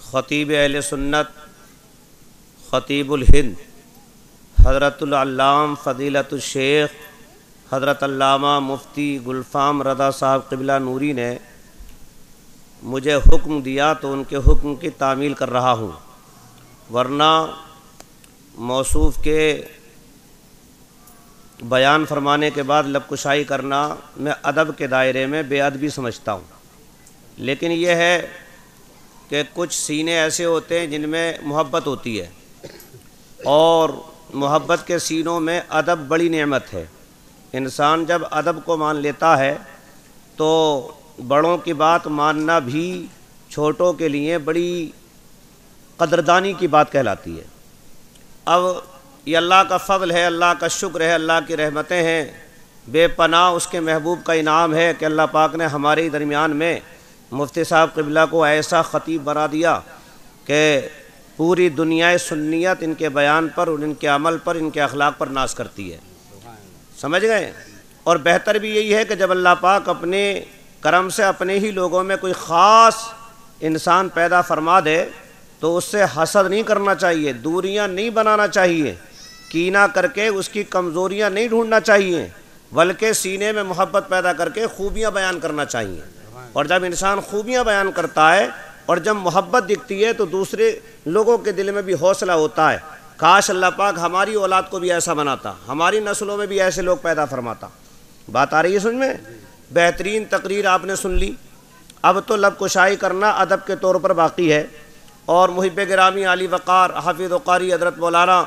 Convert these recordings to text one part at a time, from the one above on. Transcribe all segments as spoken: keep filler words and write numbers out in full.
خطیب اہل سنت خطیب الہند حضرت العلام فضیلت الشیخ حضرت علامہ مفتی گلفام رضا صاحب قبلہ نوری نے مجھے حکم دیا تو ان کے حکم کی تعمیل کر رہا ہوں، ورنہ موصوف کے بیان فرمانے کے بعد لب کشائی کرنا میں ادب کے دائرے میں بے ادبی سمجھتا ہوں۔ لیکن یہ ہے کہ کچھ سینے ایسے ہوتے ہیں جن میں محبت ہوتی ہے، اور محبت کے سینوں میں ادب بڑی نعمت ہے۔ انسان جب ادب کو مان لیتا ہے تو بڑوں کی بات ماننا بھی چھوٹوں کے لیے بڑی قدردانی کی بات کہلاتی ہے۔ اب یہ اللہ کا فضل ہے، اللہ کا شکر ہے، اللہ کی رحمتیں ہیں، بے پناہ اس کے محبوب کا انعام ہے کہ اللہ پاک نے ہمارے درمیان میں مفتی صاحب قبلہ کو ایسا خطیب بنا دیا کہ پوری دنیا سنیت ان کے بیان پر اور ان کے عمل پر، ان کے اخلاق پر ناز کرتی ہے۔ سمجھ گئے؟ اور بہتر بھی یہی ہے کہ جب اللہ پاک اپنے کرم سے اپنے ہی لوگوں میں کوئی خاص انسان پیدا فرما دے تو اس سے حسد نہیں کرنا چاہیے، دوریاں نہیں بنانا چاہیے، کینہ کر کے اس کی کمزوریاں نہیں ڈھونڈنا چاہیے، بلکہ سینے میں محبت پیدا کر کے خوبیاں بیان کرنا چاہیے۔ اور جب انسان خوبیاں بیان کرتا ہے اور جب محبت دکھتی ہے تو دوسرے لوگوں کے دل میں بھی حوصلہ ہوتا ہے، کاش اللہ پاک ہماری اولاد کو بھی ایسا بناتا، ہماری نسلوں میں بھی ایسے لوگ پیدا فرماتا۔ بات آ رہی ہے سمجھ میں؟ بہترین تقریر آپ نے سن لی، اب تو لب کشائی کرنا ادب کے طور پر باقی ہے۔ اور محب گرامی علی وقار حافظ و قاری حضرت مولانا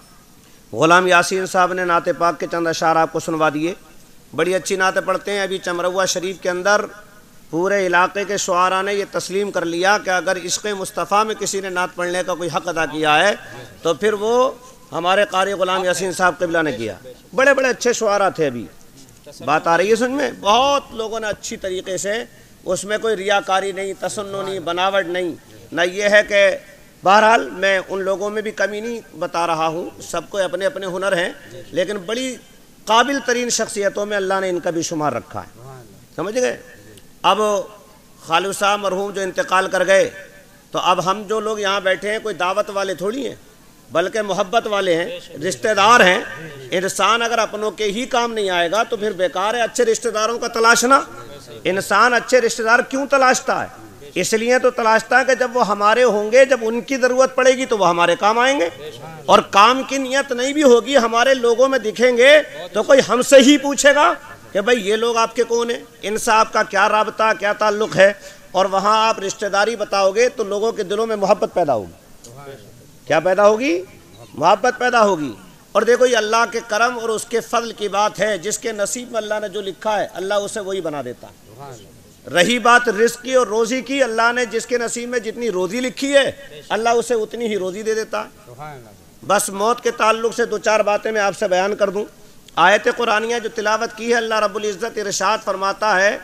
غلام یاسین صاحب نے نعت پاک کے چند اشعار آپ کو سنوا دیے، بڑی اچھی نعتیں پڑھتے ہیں۔ ابھی چمروا شریف کے اندر پورے علاقے کے شعراء نے یہ تسلیم کر لیا کہ اگر عشق مصطفیٰ میں کسی نے نعت پڑھنے کا کوئی حق ادا کیا ہے تو پھر وہ ہمارے قاری غلام یاسین صاحب قبلہ نے کیا۔ بڑے بڑے اچھے شعراء تھے۔ ابھی بات آ رہی ہے سن میں؟ بہت لوگوں نے اچھی طریقے سے، اس میں کوئی ریاکاری نہیں، تصنع نہیں، بناوٹ نہیں، نہ یہ ہے کہ بہرحال میں ان لوگوں میں بھی کمی نہیں بتا رہا ہوں، سب کو اپنے اپنے ہنر ہیں، لیکن بڑی قابل ترین شخصیتوں میں اللہ نے ان کا بھی شمار رکھا ہے۔ سمجھ گئے؟ اب خالد صاحب مرحوم جو انتقال کر گئے تو اب ہم جو لوگ یہاں بیٹھے ہیں کوئی دعوت والے تھوڑی ہیں، بلکہ محبت والے ہیں، رشتہ دار ہیں۔ انسان اگر اپنوں کے ہی کام نہیں آئے گا تو پھر بیکار ہے اچھے رشتہ داروں کا تلاشنا۔ انسان اچھے رشتہ دار کیوں تلاشتا ہے؟ اس لیے تو تلاشتا ہے کہ جب وہ ہمارے ہوں گے، جب ان کی ضرورت پڑے گی تو وہ ہمارے کام آئیں گے، اور کام کی نیت نہیں بھی ہوگی، ہمارے لوگوں میں دکھیں گے تو کوئی ہم سے ہی پوچھے گا کہ بھئی یہ لوگ آپ کے کون ہیں، ان سے آپ کا کیا رابطہ، کیا تعلق ہے، اور وہاں آپ رشتہ داری بتاؤ گے تو لوگوں کے دلوں میں محبت پیدا ہوگی۔ کیا پیدا ہوگی؟ محبت پیدا ہوگی۔ اور دیکھو یہ اللہ کے کرم اور اس کے فضل کی بات ہے، جس کے نصیب میں اللہ نے جو لکھا ہے اللہ اسے وہی بنا دیتا ہے۔ رہی بات رزق کی اور روزی کی، اللہ نے جس کے نصیب میں جتنی روزی لکھی ہے اللہ اسے اتنی ہی روزی دے دیتا ہے۔ بس موت کے تعلق سے دو چار باتیں میں آپ سے بیان کر دوں۔ آیت قرآنیہ جو تلاوت کی ہے، اللہ رب العزت ارشاد فرماتا ہے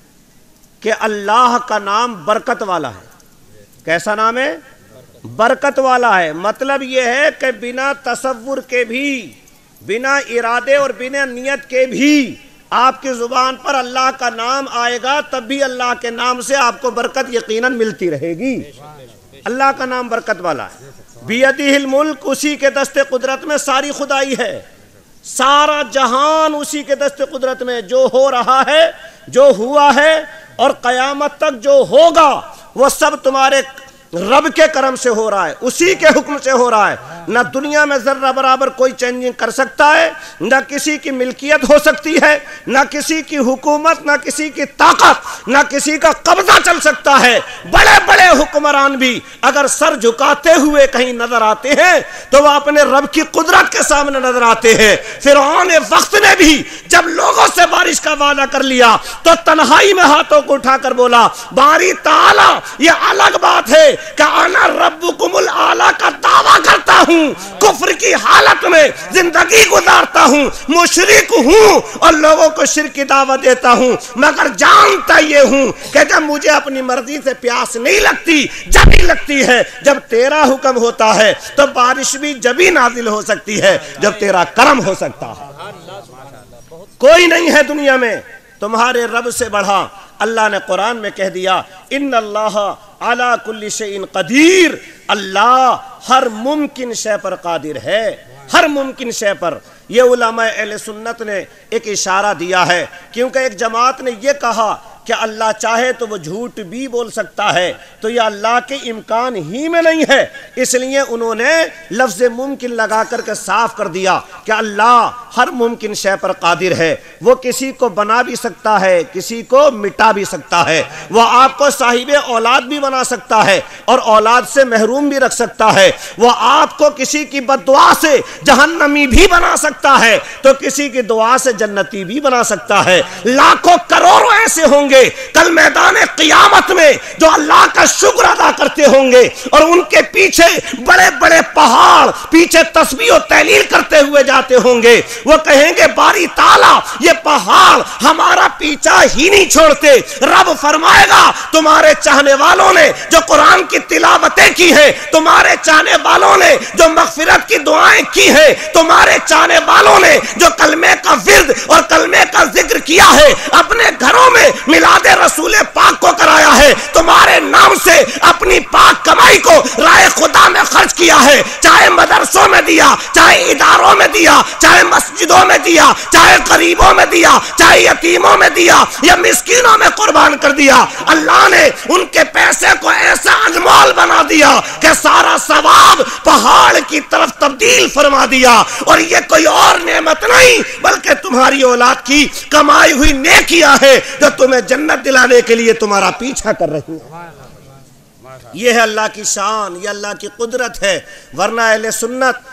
کہ اللہ کا نام برکت والا ہے۔ کیسا نام ہے؟ برکت والا ہے۔ مطلب یہ ہے کہ بنا تصور کے بھی، بنا ارادے اور بنا نیت کے بھی آپ کی زبان پر اللہ کا نام آئے گا، تب بھی اللہ کے نام سے آپ کو برکت یقیناً ملتی رہے گی۔ اللہ کا نام برکت والا ہے۔ بیدہ الملک، اسی کے دست قدرت میں ساری خدائی ہے، سارا جہان اسی کے دست قدرت میں، جو ہو رہا ہے، جو ہوا ہے اور قیامت تک جو ہوگا وہ سب تمہارے رب کے کرم سے ہو رہا ہے، اسی کے حکم سے ہو رہا ہے۔ نہ دنیا میں ذرہ برابر کوئی چینجنگ کر سکتا ہے، نہ کسی کی ملکیت ہو سکتی ہے، نہ کسی کی حکومت، نہ کسی کی طاقت، نہ کسی کا قبضہ چل سکتا ہے۔ بڑے بڑے حکمران بھی اگر سر جھکاتے ہوئے کہیں نظر آتے ہیں تو وہ اپنے رب کی قدرت کے سامنے نظر آتے ہیں۔ فرعون وقت نے بھی جب لوگوں سے بارش کا وعدہ کر لیا تو تنہائی میں ہاتھوں کو اٹھا کر بولا باری تعالیٰ یہ الگ بات ہے کہ انا ربکم الاعلی کا دعویٰ کرتا ہوں، کفر کی حالت میں زندگی گزارتا ہوں، مشرک ہوں اور لوگوں کو شرک کی دعوت دیتا ہوں، مگر جانتا یہ ہوں کہ جب مجھے اپنی مرضی سے پیاس نہیں لگتی، جب ہی لگتی ہے جب تیرا حکم ہوتا ہے، تو بارش بھی جب ہی نازل ہو سکتی ہے جب تیرا کرم ہو سکتا ہے۔ کوئی نہیں ہے دنیا میں تمہارے رب سے بڑھا۔ اللہ نے قرآن میں کہہ دیا ان اللہ علی کل شیء قدیر، اللہ ہر ممکن شے پر قادر ہے، ہر ممکن شے پر۔ یہ علماء اہل سنت نے ایک اشارہ دیا ہے، کیونکہ ایک جماعت نے یہ کہا کہ اللہ چاہے تو وہ جھوٹ بھی بول سکتا ہے، تو یہ اللہ کے امکان ہی میں نہیں ہے، اس لیے انہوں نے لفظ ممکن لگا کر کے صاف کر دیا کہ اللہ ہر ممکن شے پر قادر ہے۔ وہ کسی کو بنا بھی سکتا ہے، کسی کو مٹا بھی سکتا ہے، وہ آپ کو صاحب اولاد بھی بنا سکتا ہے اور اولاد سے محروم بھی رکھ سکتا ہے، وہ آپ کو کسی کی بد دعا سے جہنمی بھی بنا سکتا ہے تو کسی کی دعا سے جنتی بھی بنا سکتا ہے۔ لاکھوں کروڑوں ایسے ہوں گے کل میدان قیامت میں جو اللہ کا شکر ادا کرتے ہوں گے اور ان کے پیچھے بڑے بڑے پہاڑ پیچھے تسبیح و تہلیل کرتے ہوئے جاتے ہوں گے، وہ کہیں گے باری تعالیٰ یہ پہاڑ ہمارا پیچھا ہی نہیں چھوڑتے۔ رب فرمائے گا تمہارے چاہنے والوں نے جو قرآن کی تلاوتیں کی ہیں، تمہارے چاہنے والوں نے جو مغفرت کی دعائیں کی ہیں، تمہارے چاہنے والوں نے جو کلمے کا ورد اور کلمے کا ذکر کیا ہے، اپنے گھروں میں میلاد رسول پاک کو کرایا ہے، تمہارے نام سے اپنی پاک کمائی کو رائے خدا میں خرچ کیا ہے، چاہے مدرسوں میں دیا، چاہے اداروں میں دیا، چاہے مسجدوں میں دیا، چاہے غریبوں میں دیا، چاہے یتیموں میں دیا یا مسکینوں میں قربان کر دیا، اللہ نے ان کے پیسے کو ایسا انمول بنا دیا کہ سارا ثواب پہاڑ کی طرف تبدیل فرما دیا۔ اور یہ کوئی اور نعمت نہیں بلکہ تمہاری اولاد کی کمائی ہوئی نیکیاں ہے جو تمہیں جنت دلانے کے لیے تمہارا پیچھا کر رہی ہیں۔ یہ ہے اللہ کی شان، یہ اللہ کی قدرت ہے، ورنہ اہل سنت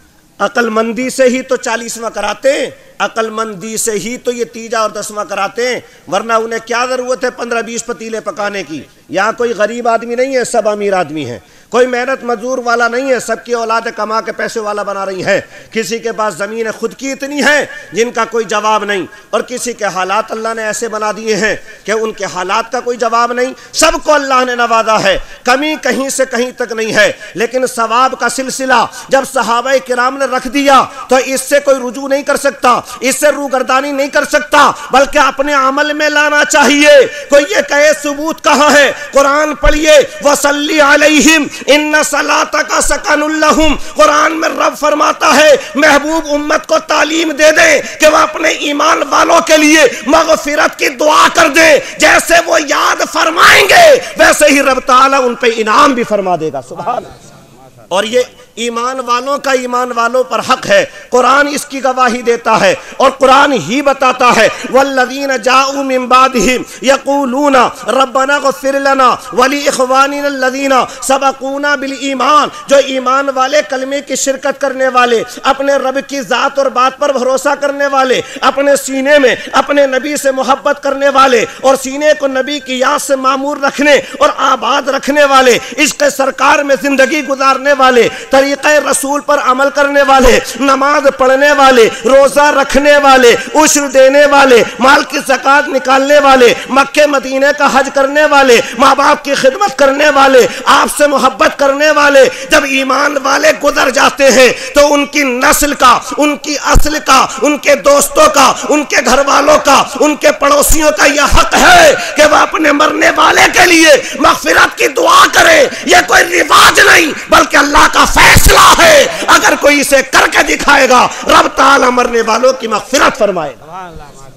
عقل مندی سے ہی تو چالیسواں کراتے ہیں، عقل مندی سے ہی تو یہ تیجا اور دسواں کراتے ہیں، ورنہ انہیں کیا ضرورت ہے پندرہ بیس پتیلے پکانے کی؟ یہاں کوئی غریب آدمی نہیں ہے، سب امیر آدمی ہیں، کوئی محنت مزدور والا نہیں ہے، سب کی اولادیں کما کے پیسے والا بنا رہی ہیں، کسی کے پاس زمین خود کی اتنی ہے جن کا کوئی جواب نہیں، اور کسی کے حالات اللہ نے ایسے بنا دیے ہیں کہ ان کے حالات کا کوئی جواب نہیں، سب کو اللہ نے نوازا ہے، کمی کہیں سے کہیں تک نہیں ہے، لیکن ثواب کا سلسلہ جب صحابہ کرام نے رکھ دیا تو اس سے کوئی رجوع نہیں کر سکتا، اس سے روگردانی نہیں کر سکتا، بلکہ اپنے عمل میں لانا چاہیے۔ کوئی یہ کہے ثبوت کہاں ہے؟ قرآن پڑھیے، وَصَلِّ عَلَيْهِمْ ان صلاتک سکن لہم، قرآن میں رب فرماتا ہے محبوب امت کو تعلیم دے دیں کہ وہ اپنے ایمان والوں کے لیے مغفرت کی دعا کر دیں، جیسے وہ یاد فرمائیں گے ویسے ہی رب تعالیٰ ان پہ انعام بھی فرما دے گا۔ سبحان اللہ۔ اور یہ ایمان والوں کا ایمان والوں پر حق ہے، قرآن اس کی گواہی دیتا ہے اور قرآن ہی بتاتا ہے والذین جاؤوا من بعدہم یقولون ربنا اغفر لنا ولاخواننا الذین سبقونا بالایمان، جو ایمان والے کلمے کی شرکت کرنے والے، اپنے رب کی ذات اور بات پر بھروسہ کرنے والے، اپنے سینے میں اپنے نبی سے محبت کرنے والے اور سینے کو نبی کی یاد سے معمور رکھنے اور آباد رکھنے والے، عشق سرکار میں زندگی گزارنے والے، طریقہ رسول پر عمل کرنے والے، نماز پڑھنے والے، روزہ رکھنے والے، عشر دینے والے، مال کی زکوٰۃ نکالنے والے، مکہ مدینے کا حج کرنے والے، ماں باپ کی خدمت کرنے والے، آپ سے محبت کرنے والے، جب ایمان والے گزر جاتے ہیں تو ان کی نسل کا، ان کی اصل کا، ان کے دوستوں کا، ان کے گھر والوں کا، ان کے پڑوسیوں کا یہ حق ہے کہ وہ اپنے مرنے والے کے لیے مغفرت کی دعا کرے۔ یہ کوئی رواج نہیں بلکہ اللہ کا فیصلہ ہے، اگر کوئی اسے کر کے دکھائے گا رب تعالیٰ مرنے والوں کی مغفرت فرمائے گا۔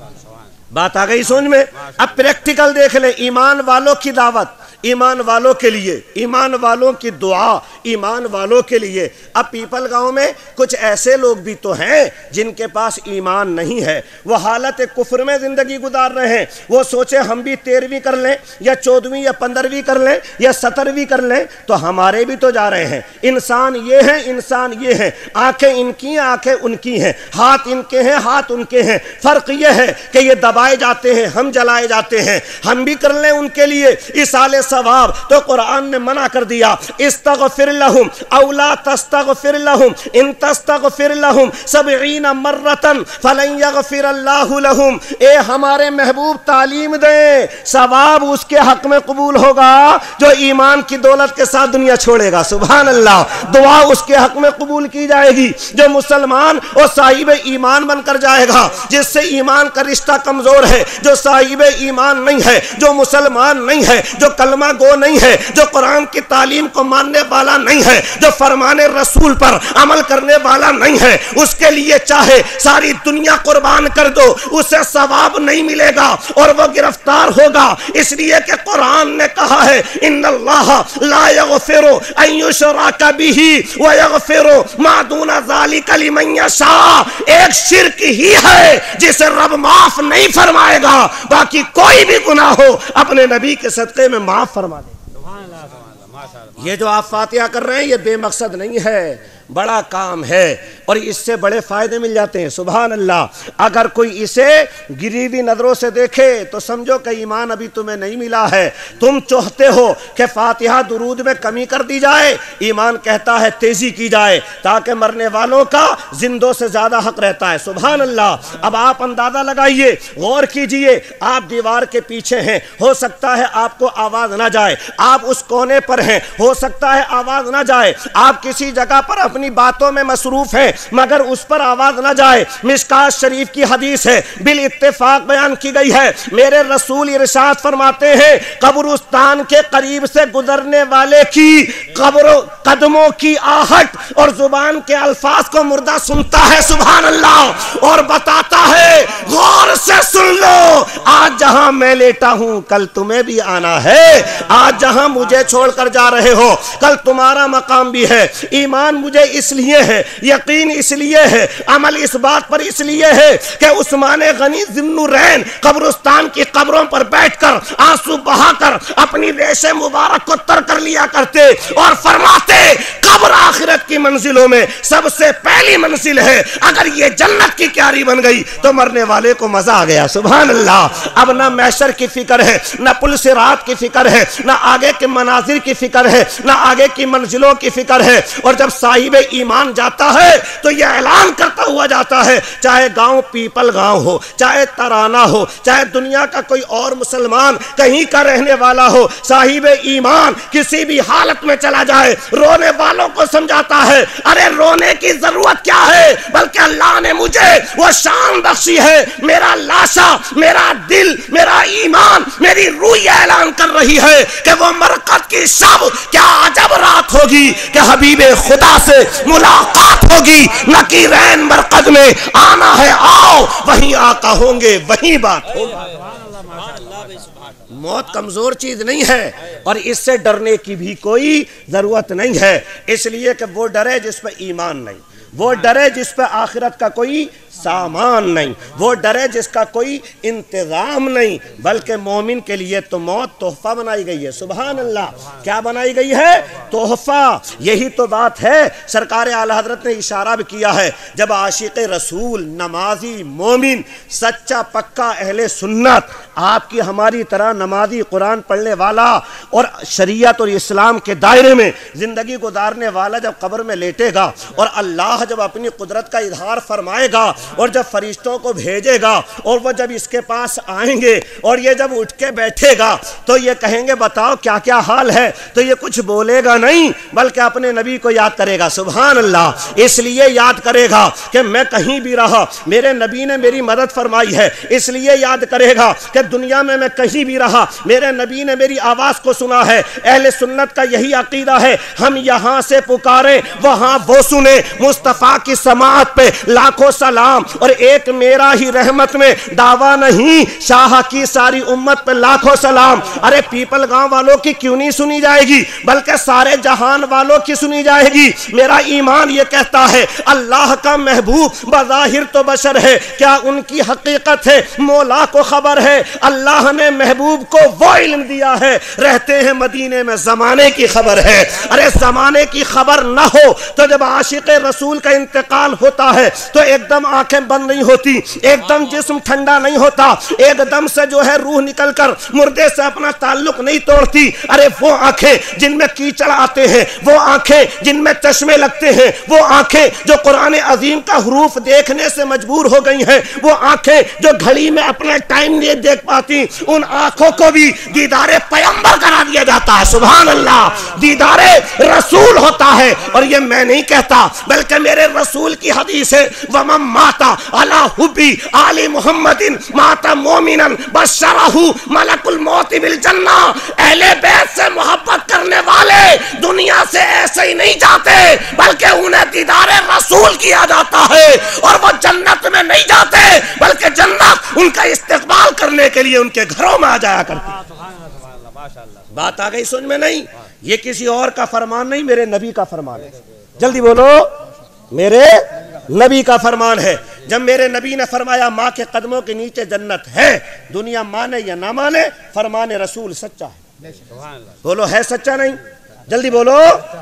بات آ گئی سمجھ میں؟ اب پریکٹیکل دیکھ لیں، ایمان والوں کی دعوت، ایمان والوں کے لیے، ایمان والوں کی دعا ایمان والوں کے لیے۔ اب پیپل گاؤں میں کچھ ایسے لوگ بھی تو ہیں جن کے پاس ایمان نہیں ہے، وہ حالت کفر میں زندگی گزار رہے ہیں، وہ سوچے ہم بھی تیرہویں کر لیں یا چودہویں یا پندرہویں کر لیں یا سترویں کر لیں تو ہمارے بھی تو جا رہے ہیں۔ انسان یہ ہیں، انسان یہ ہیں، آنکھیں ان کی آنکھیں ان کی ہیں، ہاتھ ان کے ہیں ہاتھ ان کے ہیں، فرق یہ ہے کہ یہ دبائے جاتے ہیں ہم جلائے جاتے ہیں، ہم بھی کر لیں ان کے لیے ایصال ثواب۔ تو قرآن نے منع کر دیا استغفر لهم او لا تستغفر لهم ان تستغفر لهم سبعین مرۃ فلن یغفر اللہ لهم۔ اے ہمارے محبوب تعلیم دیں، ثواب اس کے حق میں قبول ہوگا جو ایمان کی دولت کے ساتھ دنیا چھوڑے گا، سبحان اللہ۔ دعا اس کے حق میں قبول کی جائے گی جو مسلمان اور صاحب ایمان بن کر جائے گا، جس سے ایمان کا رشتہ کمزور ہے، جو صاحب ایمان نہیں ہے، جو مسلمان نہیں ہے، جو کلمہ گو نہیں ہے، جو قرآن کی تعلیم کو ماننے والا نہیں ہے، جو فرمان رسول پر عمل کرنے والا نہیں ہے، اس کے لیے چاہے ساری دنیا قربان کر دو، اسے ثواب نہیں ملے گا اور وہ گرفتار ہوگا۔ اس لیے کہ قرآن نے کہا ہے ان اللہ لا یغفر ان یشرک بہ ویغفر ما دون ذلک لمن یشاء۔ ایک شرک ہی ہے جسے رب معاف نہیں فرمائے گا، باقی کوئی بھی گناہ ہو اپنے نبی کے صدقے میں معاف فرما دے۔ یہ جو آپ فاتحہ کر رہے ہیں یہ بے مقصد نہیں ہے، بڑا کام ہے اور اس سے بڑے فائدے مل جاتے ہیں، سبحان اللہ۔ اگر کوئی اسے گری ہوئی نظروں سے دیکھے تو سمجھو کہ ایمان ابھی تمہیں نہیں ملا ہے۔ تم چاہتے ہو کہ فاتحہ درود میں کمی کر دی جائے، ایمان کہتا ہے تیزی کی جائے تاکہ مرنے والوں کا زندوں سے زیادہ حق رہتا ہے، سبحان اللہ۔ اب آپ اندازہ لگائیے، غور کیجئے، آپ دیوار کے پیچھے ہیں، ہو سکتا ہے آپ کو آواز نہ جائے، آپ اس کونے پر ہیں، ہو سکتا ہے آواز نہ جائے، آپ کسی جگہ پر اپنی باتوں میں مصروف ہیں مگر اس پر آواز نہ جائے۔ مشکات شریف کی حدیث ہے، بالاتفاق بیان کی گئی ہے، میرے رسول ارشاد فرماتے ہیں قبرستان کے قریب سے گزرنے والے کی قبر قدموں کی آہٹ اور زبان کے الفاظ کو مردہ سنتا ہے، سبحان اللہ، اور بتاتا ہے غور سے سن لو، آج جہاں میں لیٹا ہوں کل تمہیں بھی آنا ہے، آج جہاں مجھے چھوڑ کر جا رہے ہو کل تمہارا مقام بھی ہے۔ ایمان مجھے اس لیے ہے، یقین اس لیے ہے، عمل اس بات پر اس لیے ہے کہ عثمان غنی ذوالنورین قبرستان کی قبروں پر بیٹھ کر آنسو بہا کر اپنی ریش مبارک کو تر کر لیا کرتے اور فرماتے قبر آخرت کی منزلوں میں سب سے پہلی منزل ہے، اگر یہ جنت کی کیاری بن گئی تو مرنے والے کو مزہ آ گیا، سبحان اللہ۔ اب نہ محشر کی فکر ہے، نہ پل صراط کی فکر ہے، نہ آگے کے مناظر کی فکر ہے، نہ آگے کی منزلوں کی فکر ہے۔ اور جب صاحب ایمان جاتا ہے تو یہ اعلان کرتا ہوا جاتا ہے، چاہے گاؤں پیپل گاؤں ہو، چاہے ترانہ ہو، چاہے دنیا کا کوئی اور مسلمان کہیں کا رہنے والا ہو، صاحب ایمان کسی بھی حالت میں چلا جائے رونے والوں کو سمجھاتا ہے ارے رونے کی ضرورت کیا ہے، بلکہ اللہ نے مجھے وہ شان بخشی ہے، میرا لاشا، میرا دل، میرا ایمان، میری روح یہ اعلان کر رہی ہے کہ وہ مرقد کی شب کیا عجب رات ہوگی کہ حبیب خدا سے ملاقات ہوگی، نکیرین مرقد میں آنا ہے آؤ، وہیں آقا ہوں گے، وہیں بات ہوگی۔ موت کمزور چیز نہیں ہے اور اس سے ڈرنے کی بھی کوئی ضرورت نہیں ہے، اس لیے کہ وہ ڈرے جس پہ ایمان نہیں، وہ ڈرے جس پہ آخرت کا کوئی سامان نہیں، وہ ڈرے جس کا کوئی انتظام نہیں، بلکہ مومن کے لیے تو موت تحفہ بنائی گئی ہے، سبحان اللہ۔ کیا بنائی گئی ہے؟ تحفہ۔ یہی تو بات ہے، سرکار اعلی حضرت نے اشارہ بھی کیا ہے، جب عاشق رسول، نمازی، مومن، سچا پکا اہل سنت، آپ کی ہماری طرح نمازی، قرآن پڑھنے والا اور شریعت اور اسلام کے دائرے میں زندگی گزارنے والا جب قبر میں لیٹے گا اور اللہ جب اپنی قدرت کا اظہار فرمائے گا اور جب فرشتوں کو بھیجے گا اور وہ جب اس کے پاس آئیں گے اور یہ جب اٹھ کے بیٹھے گا تو یہ کہیں گے بتاؤ کیا کیا حال ہے، تو یہ کچھ بولے گا نہیں بلکہ اپنے نبی کو یاد کرے گا، سبحان اللہ۔ اس لیے یاد کرے گا کہ میں کہیں بھی رہا میرے نبی نے میری مدد فرمائی ہے، اس لیے یاد کرے گا کہ دنیا میں میں کہیں بھی رہا میرے نبی نے میری آواز کو سنا ہے۔ اہل سنت کا یہی عقیدہ ہے، ہم یہاں سے پکارے وہاں وہ سنے، مصطفیٰ کی سماعت پہ لاکھوں سلام، اور ایک میرا ہی رحمت میں دعویٰ نہیں، شاہ کی ساری امت پہ لاکھوں سلام۔ ارے پیپل گاؤں والوں کی کیوں نہیں سنی جائے گی بلکہ سارے جہان والوں کی سنی جائے گی۔ میرا ایمان یہ کہتا ہے اللہ کا محبوب بظاہر تو بشر ہے، کیا ان کی حقیقت ہے مولا کو خبر ہے۔ اللہ نے محبوب کو وہ علم دیا ہے، رہتے ہیں مدینے میں زمانے کی خبر ہے۔ ارے زمانے کی خبر نہ ہو تو جب عاشق رسول رسول کا انتقال ہوتا ہے تو ایک دم آنکھیں بند نہیں ہوتی، ایک دم جسم ٹھنڈا نہیں ہوتا، ایک دم سے جو ہے روح نکل کر مردے سے اپنا تعلق نہیں توڑتی۔ ارے وہ آنکھیں جن میں کیچڑ آتے ہیں، وہ آنکھیں جن میں چشمے لگتے ہیں، وہ آنکھیں جو قرآن عظیم کا حروف دیکھنے سے مجبور ہو گئی ہیں، وہ آنکھیں جو گھڑی میں اپنا ٹائم نہیں دیکھ پاتی، ان آنکھوں کو بھی دیدار پیغمبر کرا دیا جاتا ہے۔ سبحان اللہ، دیدار رسول ہوتا ہے۔ اور یہ میں نہیں کہتا بلکہ میرے رسول کی حدیث ہے، وَمَن مَاتَ عَلَى حُبِّ آلِ مُحَمَّدٍ مَاتَ مُؤْمِنًا بَشَّرَهُ مَلَكُ الْمَوْتِ بِالْجَنَّةِ۔ اہل بیت سے محبت کرنے والے دنیا سے ایسے ہی نہیں جاتے بلکہ انہیں دیدار رسول کیا جاتا ہے، اور وہ جنت میں نہیں جاتے بلکہ جنت ان کا استقبال کرنے کے لیے ان کے گھروں میں آ جایا کرتی۔ بات آ گئی سمجھ میں؟ نہیں، یہ کسی اور کا فرمان نہیں، میرے نبی کا فرمان ہے۔ جلدی بولو، میرے نبی کا فرمان ہے۔ جب میرے نبی نے فرمایا ماں کے قدموں کے نیچے جنت ہے، دنیا مانے یا نہ مانے، فرمان رسول سچا ہے۔ بولو ہے سچا نہیں؟ جلدی بولو،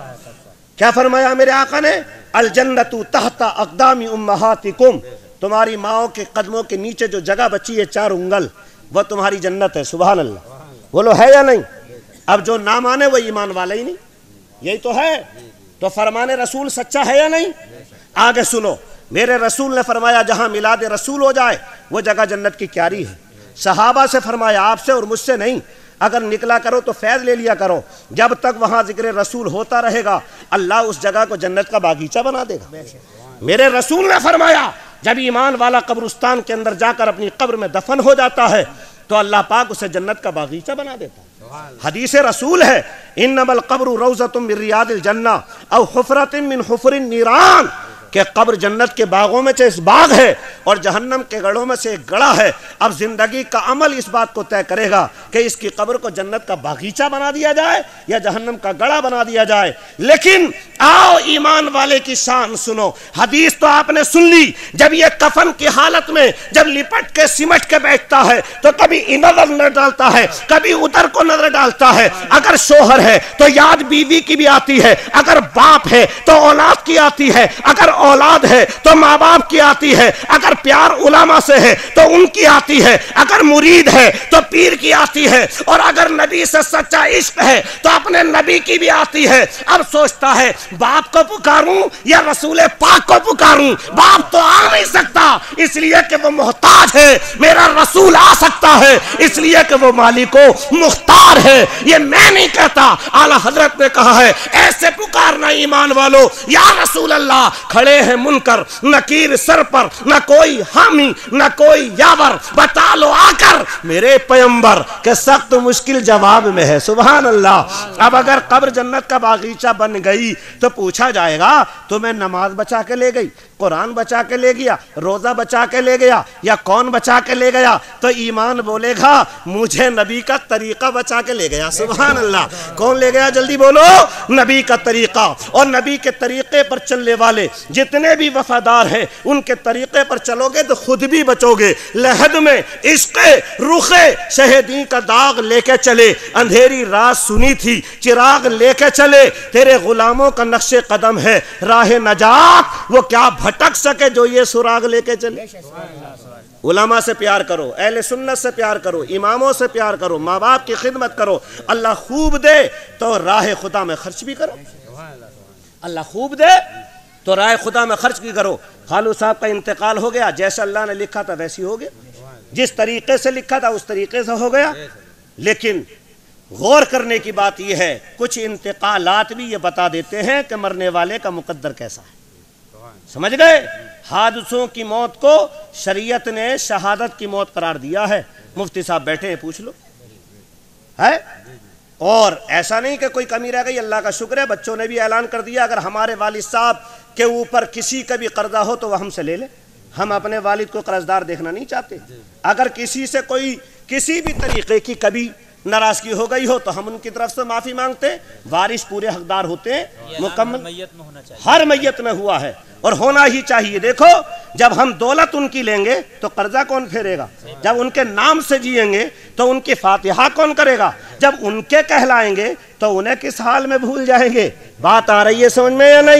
کیا فرمایا میرے آقا نے؟ الجنت تحت اقدام امہاتکم، تمہاری ماؤں کے قدموں کے نیچے جو جگہ بچی ہے چار انگل، وہ تمہاری جنت ہے۔ سبحان اللہ، بولو ہے یا نہیں؟ اب جو نہ مانے وہ ایمان والا ہی نہیں، یہی تو ہے۔ تو فرمان رسول سچا ہے یا نہیں؟ آگے سنو، میرے رسول نے فرمایا جہاں میلاد رسول ہو جائے وہ جگہ جنت کی کیاری ہے۔ صحابہ سے فرمایا آپ سے اور مجھ سے نہیں، اگر نکلا کرو تو فیض لے لیا کرو، جب تک وہاں ذکر رسول ہوتا رہے گا اللہ اس جگہ کو جنت کا باغیچہ بنا دے گا۔ میرے رسول نے فرمایا جب ایمان والا قبرستان کے اندر جا کر اپنی قبر میں دفن ہو جاتا ہے تو اللہ پاک اسے جنت کا باغیچہ بنا دیتا ہے۔ حدیث رسول ہے انما القبر روضۃ من ریاض الجنہ او حفرۃ من حفر النیران، کہ قبر جنت کے باغوں میں سے اس باغ ہے اور جہنم کے گڑھوں میں سے ایک گڑھا ہے۔ اب زندگی کا عمل اس بات کو طے کرے گا کہ اس کی قبر کو جنت کا باغیچہ بنا دیا جائے یا جہنم کا گڑھا بنا دیا جائے۔ لیکن آؤ ایمان والے کی شان سنو، حدیث تو آپ نے سن لی، جب یہ کفن کی حالت میں جب لپٹ کے سمٹ کے بیٹھتا ہے تو کبھی ادھر نظر ڈالتا ہے کبھی ادھر کو نظر ڈالتا ہے، اگر شوہر ہے تو یاد بیوی کی بھی آتی ہے، اگر باپ ہے تو اولاد کی آتی ہے، اگر اولاد ہے تو ماں باپ کی آتی ہے، اگر پیار علماء سے ہے تو ان کی آتی ہے، اگر مرید ہے تو پیر کی آتی ہے، اور اگر نبی سے سچا عشق ہے تو اپنے نبی کی بھی آتی ہے۔ اب سوچتا ہے باپ کو پکاروں یا رسول پاک کو پکاروں؟ باپ تو آ نہیں سکتا اس لیے کہ وہ محتاج ہے، میرا رسول آ سکتا ہے اس لیے کہ وہ مالک کو مختار ہے۔ یہ میں نہیں کہتا، اعلیٰ حضرت نے کہا ہے ایسے پکارنا ایمان والو، یا رسول اللہ، کھڑے ہیں منکر نکیر سر پر، نہ کوئی حامی نہ کوئی یاور، بتا لو آ کر میرے پیغمبر کہ سخت مشکل جواب میں ہے۔ سبحان اللہ۔ اب اگر قبر جنت کا باغیچہ بن گئی تو پوچھا جائے گا تمہیں نماز بچا کے لے گئی، قرآن بچا کے لے گیا، روزہ بچا کے لے گیا، یا کون بچا کے لے گیا؟ تو ایمان بولے گا مجھے نبی کا طریقہ بچا کے لے گیا۔ سبحان اللہ۔ کون لے گیا؟ جلدی بولو، نبی کا طریقہ۔ اور نبی کے طریقے پر چلنے والے جتنے بھی وفادار ہیں ان کے طریقے پر چلو گے تو خود بھی بچو گے۔ لحد میں عشق رخ شہیدی کا داغ لے کے چلے، اندھیری رات سنی تھی چراغ لے کے چلے، تیرے غلاموں کا نقش قدم ہے راہ نجات، وہ کیا بھٹک سکے جو یہ سراغ لے کے چلے۔ علماء سے پیار کرو، اہل سنت سے پیار کرو، اماموں سے پیار کرو، ماں باپ کی خدمت کرو، اللہ خوب دے تو راہ خدا میں خرچ بھی کرو، اللہ خوب دے تو راہ خدا میں خرچ بھی کرو۔ خالو صاحب کا انتقال ہو گیا، جیسا اللہ نے لکھا تھا ویسی ہو گیا، جس طریقے سے لکھا تھا اس طریقے سے ہو گیا۔ لیکن غور کرنے کی بات یہ ہے کچھ انتقالات بھی یہ بتا دیتے ہیں کہ مرنے والے کا مقدر کیسا ہے۔ سمجھ گئے؟ حادثوں کی موت کو شریعت نے شہادت کی موت قرار دیا ہے۔ مفتی صاحب بیٹھے ہیں، پوچھ لو ہے۔ اور ایسا نہیں کہ کوئی کمی رہ گئی، اللہ کا شکر ہے بچوں نے بھی اعلان کر دیا اگر ہمارے والد صاحب کے اوپر کسی کا بھی قرضہ ہو تو وہ ہم سے لے لے، ہم اپنے والد کو قرضدار دیکھنا نہیں چاہتے۔ اگر کسی سے کوئی کسی بھی طریقے کی کبھی ناراضگی ہو گئی ہو تو ہم ان کی طرف سے معافی مانگتے ہیں، وارث پورے حقدار ہوتے ہیں مکمل، ہر میت میں ہوا ہے اور ہونا ہی چاہیے۔ دیکھو جب ہم دولت ان کی لیں گے تو قرضہ کون پھیرے گا؟ جب ان کے نام سے جیئیں گے تو ان کی فاتحہ کون کرے گا؟ جب ان کے کہلائیں گے تو انہیں کس حال میں بھول جائیں گے؟ بات آ رہی ہے سمجھ میں یا نہیں؟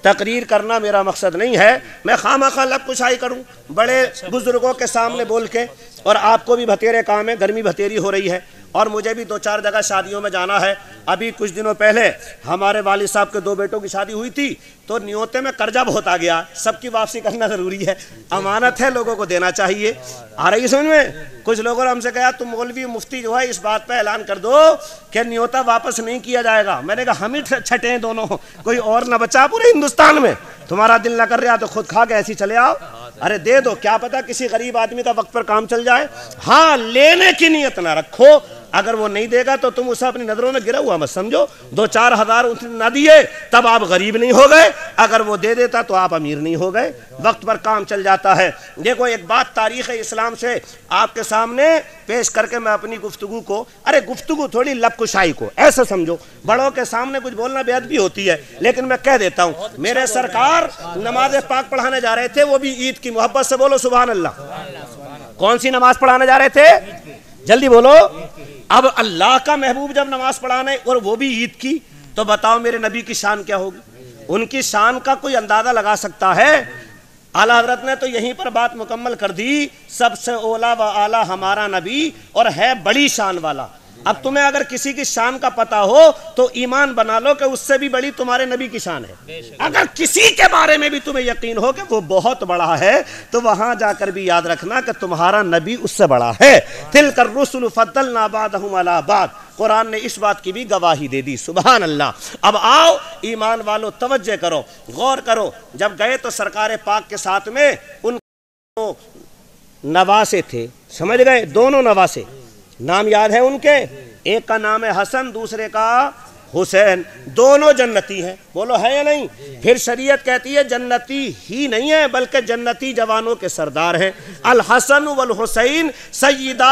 تقریر کرنا میرا مقصد نہیں ہے، میں خواہ لب کشائی کروں بڑے بزرگوں کے سامنے بول کے، اور آپ کو بھی بھتیرے کام ہے، گرمی بھتیری ہو رہی ہے اور مجھے بھی دو چار جگہ شادیوں میں جانا ہے۔ ابھی کچھ دنوں پہلے ہمارے والد صاحب کے دو بیٹوں کی شادی ہوئی تھی تو نیوتے میں قرضہ بہت آ گیا، سب کی واپسی کرنا ضروری ہے، امانت ہے، لوگوں کو دینا چاہیے۔ آ رہی سمجھ میں؟ کچھ لوگوں نے ہم سے کہا تم مولوی مفتی جو ہے اس بات پہ اعلان کر دو کہ نیوتا واپس نہیں کیا جائے گا۔ میں نے کہا ہم ہی چھٹے ہیں دونوں، کوئی اور نہ بچا پورے ہندوستان میں، تمہارا دل نہ کر رہا تو خود کھا کے ایسی چلے آؤ، ارے دے دو، کیا پتا کسی غریب آدمی کا وقت پر کام چل جائے۔ ہاں لینے کی نیت نہ رکھو، اگر وہ نہیں دے گا تو تم اسے اپنی نظروں میں گرا ہوا مت سمجھو، دو چار ہزار نہ دیے تب آپ غریب نہیں ہو گئے، اگر وہ دے دیتا تو آپ امیر نہیں ہو گئے، وقت پر کام چل جاتا ہے۔ دیکھو ایک بات تاریخ اسلام سے آپ کے سامنے پیش کر کے میں اپنی گفتگو کو، ارے گفتگو تھوڑی لب کشائی کو ایسا سمجھو، بڑوں کے سامنے کچھ بولنا بے ادبی ہوتی ہے، لیکن میں کہہ دیتا ہوں میرے سرکار نماز پاک پڑھانے جا رہے تھے، وہ بھی عید کی، محبت سے بولو سبحان اللہ۔ کون سی نماز پڑھانے جا رہے تھے؟ جلدی بولو۔ اب اللہ کا محبوب جب نماز پڑھانے اور وہ بھی عید کی، تو بتاؤ میرے نبی کی شان کیا ہوگی؟ ان کی شان کا کوئی اندازہ لگا سکتا ہے؟ اعلیٰ حضرت نے تو یہیں پر بات مکمل کر دی، سب سے اولا و اعلیٰ ہمارا نبی اور ہے بڑی شان والا۔ اب تمہیں اگر کسی کی شان کا پتہ ہو تو ایمان بنا لو کہ اس سے بھی بڑی تمہارے نبی کی شان ہے۔ اگر کسی کے بارے میں بھی تمہیں یقین ہو کہ وہ بہت بڑا ہے تو وہاں جا کر بھی یاد رکھنا کہ تمہارا نبی اس سے بڑا ہے۔ تِلْكَ الرُّسُلُ فَضَّلْنَا بَعْضَهُمْ عَلَىٰ بَعْضٍ، قرآن نے اس بات کی بھی گواہی دے دی، سبحان اللہ۔ اب آؤ ایمان والو توجہ کرو، غور کرو، جب گئے تو سرکار پاک کے ساتھ میں ان نواسے تھے، سمجھ گئے؟ دونوں نواسے، نام یاد ہے ان کے؟ ایک کا نام ہے حسن، دوسرے کا حسین، دونوں جنتی ہیں، بولو ہے یا نہیں؟ پھر شریعت کہتی ہے جنتی ہی نہیں ہے بلکہ جنتی جوانوں کے سردار ہیں۔ الحسن والحسین سیدہ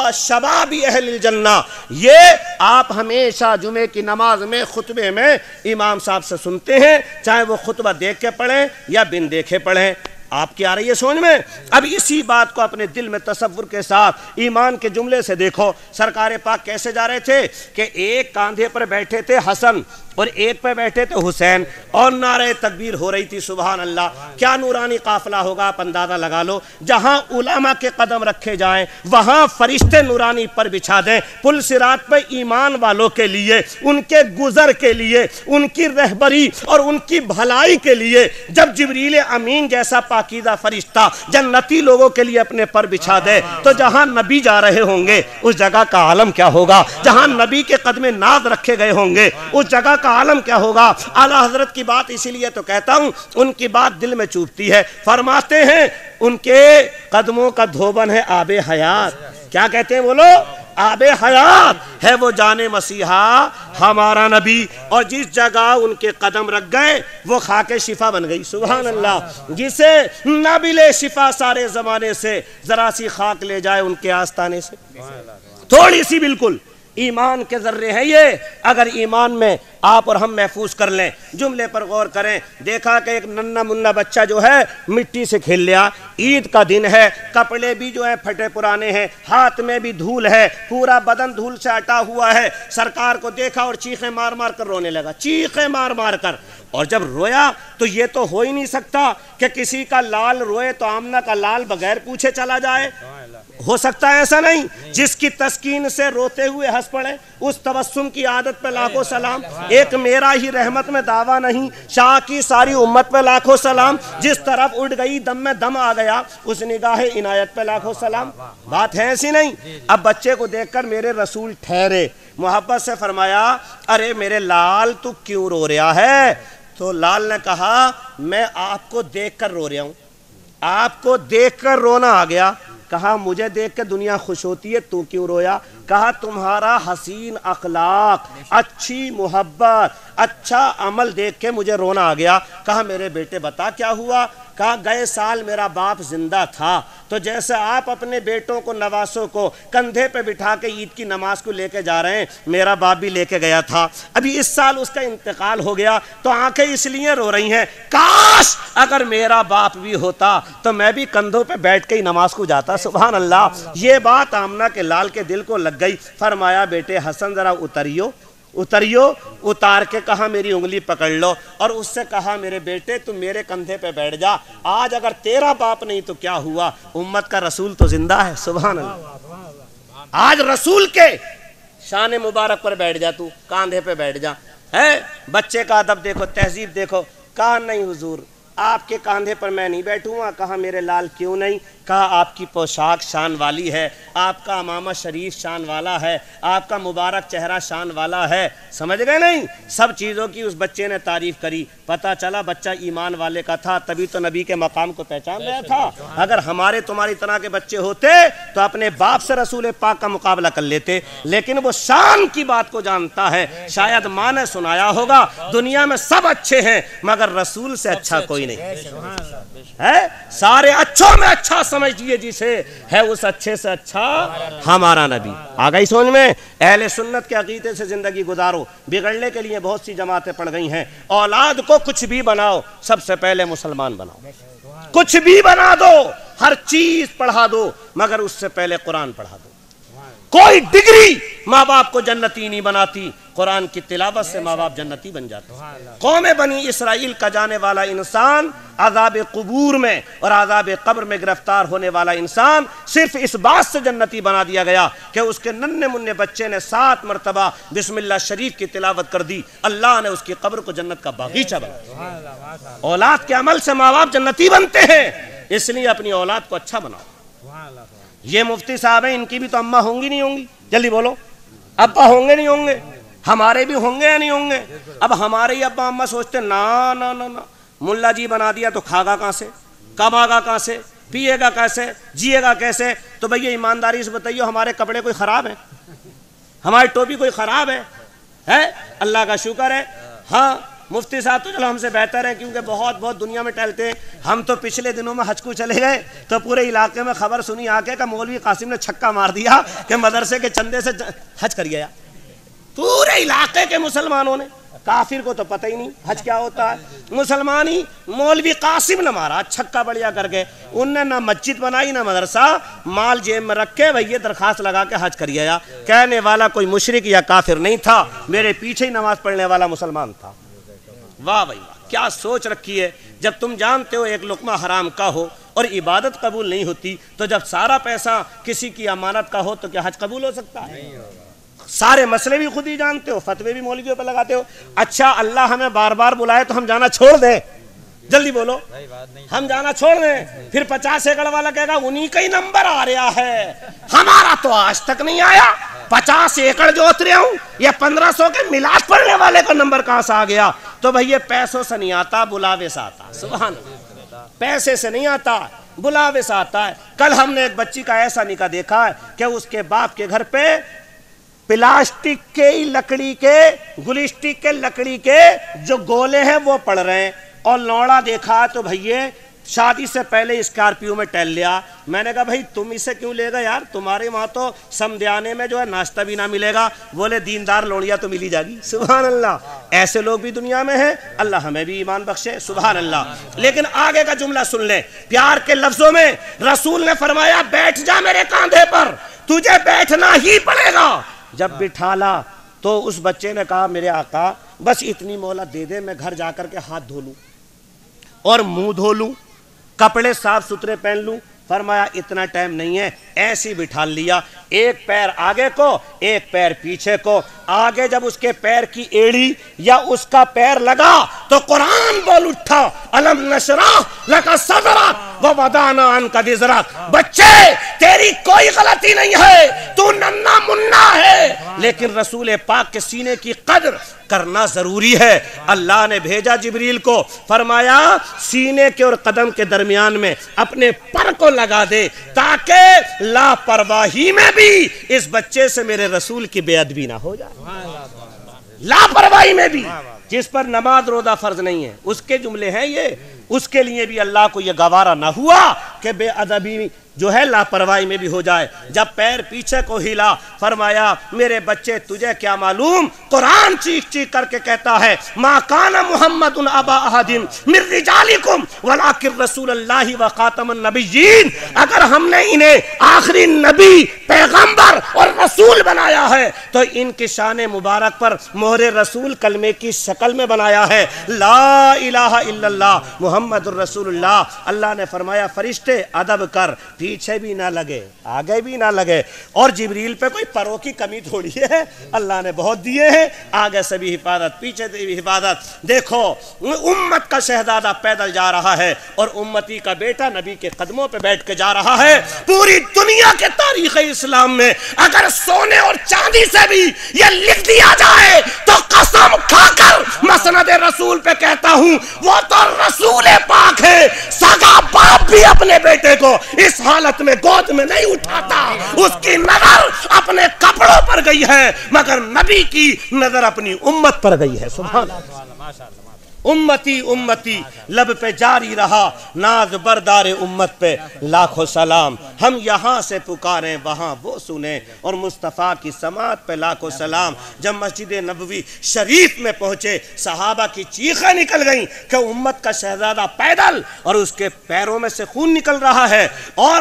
شباب اہل الجنہ، یہ آپ ہمیشہ جمعے کی نماز میں خطبے میں امام صاحب سے سنتے ہیں، چاہے وہ خطبہ دیکھ کے پڑھیں یا بن دیکھے پڑھیں۔ آپ کی آ رہی ہے سمجھ میں؟ اب اسی بات کو اپنے دل میں تصور کے ساتھ ایمان کے جملے سے دیکھو، سرکار پاک کیسے جا رہے تھے کہ ایک کاندھے پر بیٹھے تھے حسن اور ایک پہ بیٹھے تھے حسین، اور نعرہ تکبیر ہو رہی تھی، سبحان اللہ۔ کیا نورانی قافلہ ہوگا، آپ اندازہ لگا لو۔ جہاں علماء کے قدم رکھے جائیں وہاں فرشتے نورانی پر بچھا دیں، پل صراط پہ ایمان والوں کے لیے، ان کے گزر کے لیے، ان کی رہبری اور ان کی بھلائی کے لیے جب جبریل امین جیسا پاکیزہ فرشتہ جنتی لوگوں کے لیے اپنے پر بچھا دے تو جہاں نبی جا رہے ہوں گے اس جگہ کا عالم کیا ہوگا؟ جہاں نبی کے قدم ناز رکھے گئے ہوں گے اس جگہ کا عالم کیا ہوگا؟ اعلیٰ حضرت کی بات اسی لیے تو کہتا ہوں ان کی بات دل میں چوبتی ہے۔ فرماتے ہیں ان کے قدموں کا دھوبن ہے آب حیات، کیا کہتے ہیں بولو؟ آب حیات ہے وہ جان مسیحا ہمارا نبی، اور جس جگہ ان کے قدم رکھ گئے وہ خاک شفا بن گئی، سبحان اللہ۔ جسے نہ بھی لے شفا سارے زمانے سے، ذرا سی خاک لے جائے ان کے آستانے سے، تھوڑی سی بالکل۔ ایمان کے ذرے ہیں یہ، اگر ایمان میں آپ اور ہم محفوظ کر لیں۔ جملے پر غور کریں، دیکھا کہ ایک ننھا منا بچہ جو ہے مٹی سے کھیل لیا، عید کا دن ہے، کپڑے بھی جو ہیں پھٹے پرانے ہیں، ہاتھ میں بھی دھول ہے، پورا بدن دھول سے اٹا ہوا ہے۔ سرکار کو دیکھا اور چیخیں مار مار کر رونے لگا، چیخیں مار مار کر، اور جب رویا تو یہ تو ہو ہی نہیں سکتا کہ کسی کا لال روئے تو آمنہ کا لال بغیر پوچھے چلا جائے، ہو سکتا ہے ایسا نہیں؟ جس کی تسکین سے روتے ہوئے ہنس پڑے، اس تبسم کی عادت پہ لاکھوں سلام۔ ایک میرا ہی رحمت میں دعویٰ نہیں، شاہ کی ساری امت پہ لاکھوں سلام۔ جس طرف اڑ گئی دم میں دم آ گیا، اس نگاہ عنایت پہ لاکھوں سلام۔ بات ہے ایسی نہیں؟ اب بچے کو دیکھ کر میرے رسول ٹھہرے، محبت سے فرمایا ارے میرے لال تو کیوں رو رہا ہے؟ تو لال نے کہا میں آپ کو دیکھ کر رو رہا ہوں، آپ کو دیکھ کر رونا آ گیا۔ کہا مجھے دیکھ کے دنیا خوش ہوتی ہے، تو کیوں رویا؟ کہا تمہارا حسین اخلاق، اچھی محبت، اچھا عمل دیکھ کے مجھے رونا آ گیا۔ کہا میرے بیٹے بتا کیا ہوا؟ کہا گئے سال میرا باپ زندہ تھا تو جیسے آپ اپنے بیٹوں کو نواسوں کو کندھے پہ بٹھا کے عید کی نماز کو لے کے جا رہے ہیں، میرا باپ بھی لے کے گیا تھا، ابھی اس سال اس کا انتقال ہو گیا تو آنکھیں اس لیے رو رہی ہیں کاش اگر میرا باپ بھی ہوتا تو میں بھی کندھوں پہ بیٹھ کے ہی نماز کو جاتا۔ سبحان اللہ۔ یہ بات آمنہ کے لال کے دل کو لگ گئی۔ فرمایا بیٹے حسن ذرا اتریو۔ اتریو، اتار کے کہا میری انگلی پکڑ لو، اور اس سے کہا میرے بیٹے تم میرے کندھے پہ بیٹھ جا، آج اگر تیرا باپ نہیں تو کیا ہوا، امت کا رسول تو زندہ ہے، سبحان اللہ، آج رسول کے شان مبارک پر بیٹھ جا، تو کاندھے پہ بیٹھ جا، ہے بچے کا ادب دیکھو، تہذیب دیکھو، کہا نہیں حضور آپ کے کاندھے پر میں نہیں بیٹھوں گا، کہا میرے لال کیوں نہیں، کہا آپ کی پوشاک شان والی ہے، آپ کا امامہ شریف شان والا ہے، آپ کا مبارک چہرہ شان والا ہے، سمجھ گئے نہیں، سب چیزوں کی اس بچے نے تعریف کری، پتہ چلا بچہ ایمان والے کا تھا، تبھی تو نبی کے مقام کو پہچان رہا تھا، اگر ہمارے تمہاری طرح کے بچے ہوتے تو اپنے باپ سے رسول پاک کا مقابلہ کر لیتے، لیکن وہ شان کی بات کو جانتا ہے، شاید ماں نے سنایا ہوگا دنیا میں سب اچھے ہیں مگر رسول سے اچھا کوئی نہیں ہے، سارے اچھوں میں اچھا سمجھئے جسے ہے اس اچھے سے اچھا ہمارا نبی، آگئی سمجھ میں، اہل سنت کے عقیدے سے زندگی گزارو، بگڑنے کے لیے بہت سی جماعتیں پڑ گئی ہیں، اولاد کو کچھ بھی بناؤ سب سے پہلے مسلمان بناؤ، کچھ بھی بنا دو، ہر چیز پڑھا دو مگر اس سے پہلے قرآن پڑھا دو، کوئی ڈگری ماں باپ کو جنتی نہیں بناتی، قرآن کی تلاوت سے ماں باپ جنتی بن جاتے ہیں۔ قوم بنی اسرائیل کا جانے والا انسان عذاب قبور میں اور عذاب قبر میں گرفتار ہونے والا انسان صرف اس بات سے جنتی بنا دیا گیا کہ اس کے ننھے منھے بچے نے سات مرتبہ بسم اللہ شریف کی تلاوت کر دی، اللہ نے اس کی قبر کو جنت کا باغیچہ بنا۔ اولاد کے عمل سے ماں باپ جنتی بنتے ہیں، اس لیے اپنی اولاد کو اچھا بناؤ۔ یہ مفتی صاحب ہیں، ان کی بھی تو اماں ہوں گی نہیں ہوں گی، جلدی بولو، ابا ہوں گے نہیں ہوں گے، ہمارے بھی ہوں گے یا نہیں ہوں گے؟ اب ہمارے ہی ابا اماں سوچتے نا نا نا نا ملا جی بنا دیا تو کھا گا کہاں سے، کماں گا کہاں سے، پیے گا کیسے، جیے گا کیسے؟ تو بھئی ایمانداری سے بتائیے ہمارے کپڑے کوئی خراب ہیں، ہماری ٹوپی کوئی خراب ہے؟ ہے اللہ کا شکر ہے۔ ہاں مفتی صاحب تو چلو ہم سے بہتر ہے کیونکہ بہت بہت دنیا میں ٹہلتے ہیں، ہم تو پچھلے دنوں میں حج کو چلے گئے تو پورے علاقے میں خبر سنی آ کے کہ مولوی قاسم نے چھکا مار دیا کہ مدرسے کے چندے سے حج کر گیا، پورے علاقے کے مسلمانوں نے، کافر کو تو پتہ ہی نہیں حج کیا ہوتا ہے، مسلمان ہی مولوی قاسم نے مارا چھکا بڑھیا کر کے، ان نے نہ مسجد بنائی نہ مدرسہ، مال جیب میں رکھ کے بھئی درخواست لگا کے حج کر گیا، کہنے والا کوئی مشرک یا کافر نہیں تھا، میرے پیچھے ہی نماز پڑھنے والا مسلمان تھا۔ واہ بھائی واہ، کیا سوچ رکھی ہے، جب تم جانتے ہو ایک لقمہ حرام کا ہو اور عبادت قبول نہیں ہوتی تو جب سارا پیسہ کسی کی امانت کا ہو تو کیا حج قبول ہو سکتا ہے؟ سارے مسئلے بھی خود ہی جانتے ہو، فتوے بھی مولویوں پہ لگاتے ہو، اچھا اللہ ہمیں بار بار بلائے تو ہم جانا چھوڑ دیں؟ جلدی بولو، ہم جانا چھوڑ دیں؟ پھر پچاس ایکڑ والا کہے گا انہی کا ہی نمبر آ رہا ہے، ہمارا تو آج تک نہیں آیا، پچاس ایکڑ جو اترے ہوں یا پندرہ سو کے میلاد پڑھنے والے کا نمبر کہاں سے آ گیا؟ تو بھئی یہ پیسوں سے نہیں آتا، بلاوے سے آتا، سبحان اللہ، پیسے سے نہیں آتا، بلاوے سے آتا ہے۔ کل ہم نے ایک بچی کا ایسا نکاح دیکھا ہے کہ اس کے باپ کے گھر پہ پلاسٹک کے لکڑی کے گلسٹک کے لکڑی کے جو گولے ہیں وہ پڑ رہے ہیں، اور لوڑا دیکھا تو بھئیے شادی سے پہلے اسکارپیو میں ٹہل لیا۔ میں نے کہا بھائی تم اسے کیوں لے گا یار، تمہارے وہاں تو سمدیانے میں جو ہے ناشتہ بھی نہ ملے گا، بولے دیندار لوڑیا تو ملی جائے گی۔ سبحان اللہ، ایسے لوگ بھی دنیا میں ہیں، اللہ ہمیں بھی ایمان بخشے، سبحان اللہ۔ لیکن آگے کا جملہ سن لیں، پیار کے لفظوں میں رسول نے فرمایا بیٹھ جا میرے کاندھے پر، تجھے بیٹھنا ہی پڑے گا۔ جب بٹھالا تو اس بچے نے کہا میرے آقا بس اتنی مہلت دے دے، میں گھر جا کر کے ہاتھ دھو لوں اور منہ دھو لوں، کپڑے صاف ستھرے پہن لوں۔ فرمایا اتنا ٹائم نہیں ہے، ایسی بٹھا لیا، ایک پیر آگے کو ایک پیر پیچھے کو، آگے جب اس کے پیر کی ایڑی یا اس کا پیر لگا تو قرآن بول اٹھا الم نشرح لک صدرک ووضعنا عنک وزرک۔ بچے تیری کوئی غلطی نہیں ہے، تو ننا منا ہے، لیکن رسول پاک کے سینے کی قدر کرنا ضروری ہے۔ اللہ نے بھیجا جبریل کو، فرمایا سینے کے اور قدم کے درمیان میں اپنے پر کو لگا دے تاکہ لاپرواہی میں بھی اس بچے سے میرے رسول کی بے ادبی نہ ہو جائے، لاپرواہی میں بھی، جس پر نماز روزہ فرض نہیں ہے، اس کے جملے ہیں یہ، اس کے لیے بھی اللہ کو یہ گوارا نہ ہوا کہ بے ادبی جو ہے لاپرواہی میں بھی ہو جائے. جب پیر پیچھے کو ہلا فرمایا میرے بچے تجھے کیا معلوم, قرآن چیخ چیخ کر کے کہتا ہے ما کان محمد ابا احد من رجالکم ولکن رسول اللہ و خاتم النبیین. اگر ہم نے انہیں آخری نبی پیغمبر اور رسول بنایا ہے تو ان کی شان مبارک پر مہر رسول کلمے کی شکل میں بنایا ہے, لا الہ الا اللہ محمد الرسول اللہ. اللہ نے فرمایا فرشتے ادب کر, پیچھے بھی نہ لگے آگے بھی نہ لگے. اور جبریل پہ کوئی پروں کی کمی تھوڑی ہے, اللہ نے بہت دیے ہیں, آگے سے بھی حفاظت پیچھے سے بھی حفاظت. دیکھو امت کا شہزادہ پیدل جا رہا ہے اور امتی کا بیٹا نبی کے قدموں پہ بیٹھ کے جا رہا ہے. پوری دنیا کے تاریخ اسلام میں اگر سونے اور چاندی سے بھی یہ لکھ دیا جائے تو قسم کھا کر مسند رسول پہ کہتا ہوں وہ تو رسول پاک ہے. سگا باپ بھی اپنے بیٹے کو اس حالت میں گود میں نہیں اٹھاتا, اس کی نظر اپنے کپڑوں پر گئی ہے مگر نبی کی نظر اپنی امت پر گئی ہے. سبحان اللہ. امتی امتی لب پہ جاری رہا ناز بردار امت پہ لاکھوں سلام. ہم یہاں سے پکاریں وہاں وہ سنیں اور مصطفیٰ کی سماعت پہ لاکھوں سلام. جب مسجد نبوی شریف میں پہنچے صحابہ کی چیخیں نکل گئیں کہ امت کا شہزادہ پیدل اور اس کے پیروں میں سے خون نکل رہا ہے اور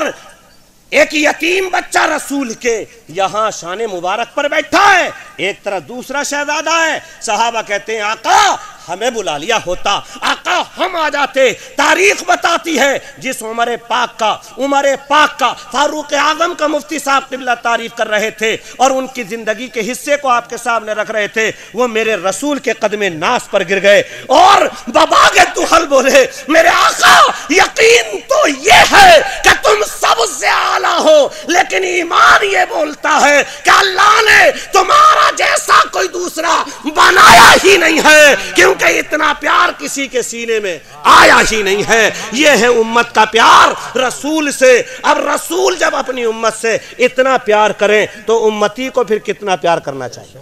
ایک یتیم بچہ رسول کے یہاں شان مبارک پر بیٹھا ہے, ایک طرف دوسرا شہزادہ ہے. صحابہ کہتے ہیں آقا ہمیں بلا لیا ہوتا, آقا ہم آ جاتے. تاریخ بتاتی ہے جس عمر پاک کا عمر پاک کا فاروق اعظم کا مفتی صاحب قبلہ تعریف کر رہے تھے اور ان کی زندگی کے حصے کو آپ کے سامنے رکھ رہے تھے, وہ میرے رسول کے قدم ناس پر گر گئے اور بباغ دہل بولے میرے آقا یقین تو یہ ہے کہ تم سب سے اعلیٰ ہو, لیکن ایمان یہ بولتا ہے کہ اللہ نے تمہارا جیسا کوئی دوسرا بنایا ہی نہیں ہے, کیوں کہ اتنا پیار کسی کے سینے میں آیا ہی نہیں ہے. یہ ہے امت کا پیار رسول سے. اب رسول جب اپنی امت سے اتنا پیار کریں تو امتی کو پھر کتنا پیار کرنا چاہیے.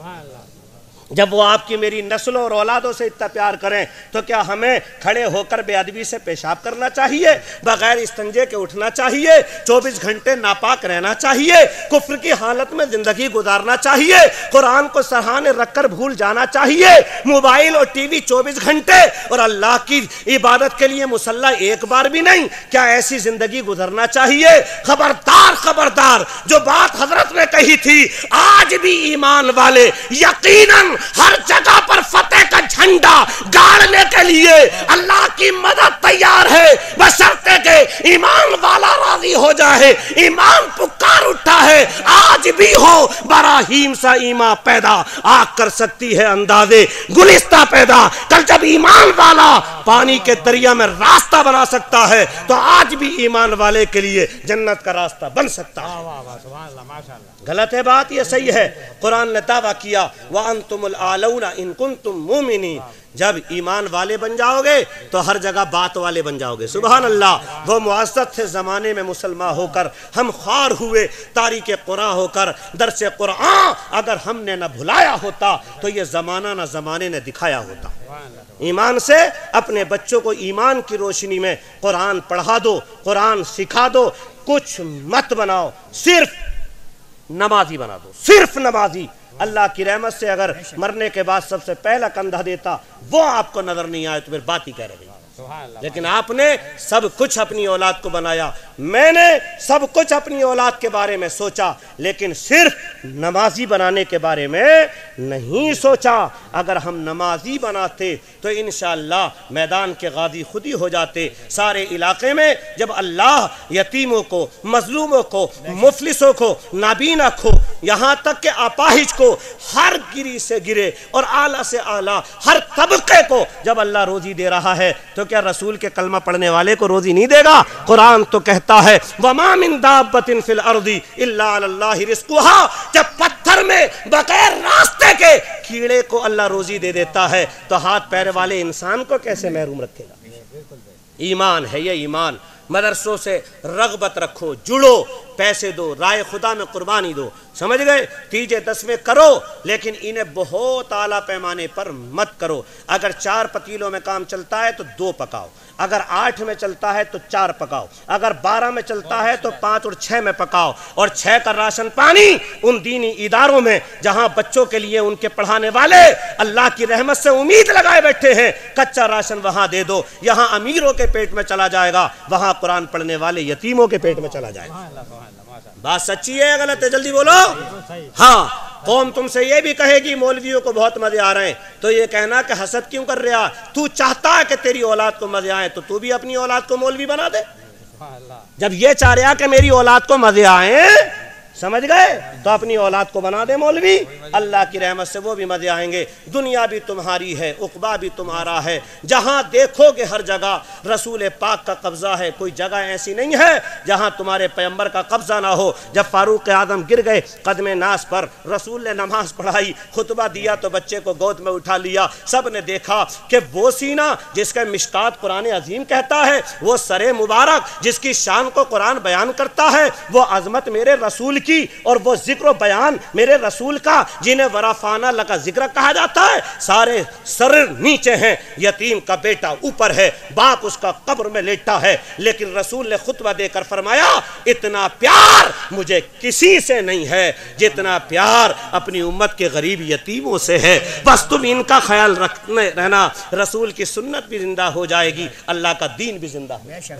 جب وہ آپ کی میری نسلوں اور اولادوں سے اتنا پیار کریں تو کیا ہمیں کھڑے ہو کر بے ادبی سے پیشاب کرنا چاہیے, بغیر استنجے کے اٹھنا چاہیے, چوبیس گھنٹے ناپاک رہنا چاہیے, کفر کی حالت میں زندگی گزارنا چاہیے, قرآن کو سرحانے رکھ کر بھول جانا چاہیے, موبائل اور ٹی وی چوبیس گھنٹے اور اللہ کی عبادت کے لیے مصلی ایک بار بھی نہیں, کیا ایسی زندگی گزرنا چاہیے؟ خبردار خبردار, جو بات حضرت نے کہی تھی آج بھی ایمان والے یقیناً ہر جگہ پر فتح کا جھنڈا گاڑنے کے لیے اللہ کی مدد تیار ہے, بشرطے کہ ایمان والا راضی ہو جائے. ایمان پکار اٹھا ہے آج بھی ہو, براہیم سا ایمان پیدا آگ کر سکتی ہے اندازے گلستہ پیدا. کل جب ایمان والا پانی کے دریا میں راستہ بنا سکتا ہے تو آج بھی ایمان والے کے لیے جنت کا راستہ بن سکتا ہے. غلط ہے بات, یہ صحیح ہے. قرآن نے دعویٰ کیا وَأَنْتُمُ الْأَعْلَوْنَ إِن كُنْتُم مُؤْمِنِينَ. جب ایمان والے بن جاؤ گے تو ہر جگہ بات والے بن جاؤ گے. سبحان اللہ. وہ معزز تھے زمانے میں مسلمان ہو کر, ہم خوار ہوئے تاریخ قرآن ہو کر. درس قرآن اگر ہم نے نہ بھلایا ہوتا تو یہ زمانہ نہ زمانے نے دکھایا ہوتا. ایمان سے اپنے بچوں کو ایمان کی روشنی میں قرآن پڑھا دو, قرآن سکھا دو. کچھ مت بناؤ, صرف نمازی بنا دو, صرف نمازی. اللہ کی رحمت سے اگر مرنے کے بعد سب سے پہلا کندھا دیتا وہ آپ کو نظر نہیں آئے تو پھر بات ہی کہہ رہے. لیکن آپ نے سب کچھ اپنی اولاد کو بنایا, میں نے سب کچھ اپنی اولاد کے بارے میں سوچا, لیکن صرف نمازی بنانے کے بارے میں نہیں سوچا. اگر ہم نمازی بناتے تو انشاءاللہ میدان کے غازی خود ہی ہو جاتے. سارے علاقے میں جب اللہ یتیموں کو, مظلوموں کو, مفلسوں کو, نابینا کو, یہاں تک کہ اپاہج کو, ہر گری سے گرے اور اعلیٰ سے اعلیٰ ہر طبقے کو جب اللہ روزی دے رہا ہے تو کیا رسول کے کلمہ پڑھنے والے کو روزی نہیں دے گا؟ قرآن تو کہتا ہے وَمَا مِن دَابَّةٍ فِي الْأَرْضِ إِلَّا عَلَى اللَّهِ رِزْقُهَا. جب پتھر میں بغیر راستے کے کیڑے کو اللہ روزی دے دیتا ہے تو ہاتھ پیر والے انسان کو کیسے محروم رکھے گا؟ ایمان ہے یہ ایمان. مدرسوں سے رغبت رکھو, جڑو, پیسے دو، رائے خدا میں قربانی دو، سمجھ گئے؟ تیجے دسویں کرو لیکن انہیں بہت اعلیٰ پیمانے پر مت کرو۔ اگر چار پتیلوں میں کام چلتا ہے تو دو پکاؤ، اگر آٹھ میں چلتا ہے تو چار پکاؤ، اگر بارہ میں چلتا ہے تو پانچ اور چھ میں پکاؤ، اور چھ کا راشن پانی ان دینی اداروں میں جہاں بچوں کے لیے ان کے پڑھانے والے اللہ کی رحمت سے امید لگائے بیٹھے ہیں، کچا راشن وہاں دے دو۔ یہاں امیروں کے پیٹ میں چلا جائے گا، وہاں قرآن پڑھنے والے یتیموں کے پیٹ میں چلا جائے گا۔ بات سچی ہے یا غلط ہے؟ جلدی بولو۔ ہاں، قوم تم سے یہ بھی کہے گی مولویوں کو بہت مزے آ رہے ہیں، تو یہ کہنا کہ حسد کیوں کر رہا؟ تو چاہتا ہے کہ تیری اولاد کو مزے آئیں تو تو بھی اپنی اولاد کو مولوی بنا دے۔ جب یہ چاہ رہا کہ میری اولاد کو مزے آئیں، سمجھ گئے، تو اپنی اولاد کو بنا دے مولوی، اللہ کی رحمت سے وہ بھی مزے آئیں گے۔ دنیا بھی تمہاری ہے، عقبہ بھی تمہارا ہے، جہاں دیکھو گے ہر جگہ رسول پاک کا قبضہ ہے، کوئی جگہ ایسی نہیں ہے جہاں تمہارے پیغمبر کا قبضہ نہ ہو۔ جب فاروق اعظم گر گئے قدم ناز پر، رسول نے نماز پڑھائی، خطبہ دیا تو بچے کو گود میں اٹھا لیا، سب نے دیکھا کہ وہ سینہ جس کا مشکات قرآن عظیم کہتا ہے، وہ سر مبارک جس کی شان کو قرآن بیان کرتا ہے، وہ عظمت میرے رسول کی اور وہ ذکر و بیان میرے رسول کا جنہیں ورافانہ لگا ذکر کہا جاتا ہے، سارے سر نیچے ہیں، یتیم کا بیٹا اوپر ہے، باپ اس کا قبر میں لیٹا ہے، لیکن رسول نے خطبہ دے کر فرمایا اتنا پیار مجھے کسی سے نہیں ہے جتنا پیار اپنی امت کے غریب یتیموں سے ہے۔ بس تم ان کا خیال رکھنے رہنا، رسول کی سنت بھی زندہ ہو جائے گی، اللہ کا دین بھی زندہ ہو جائے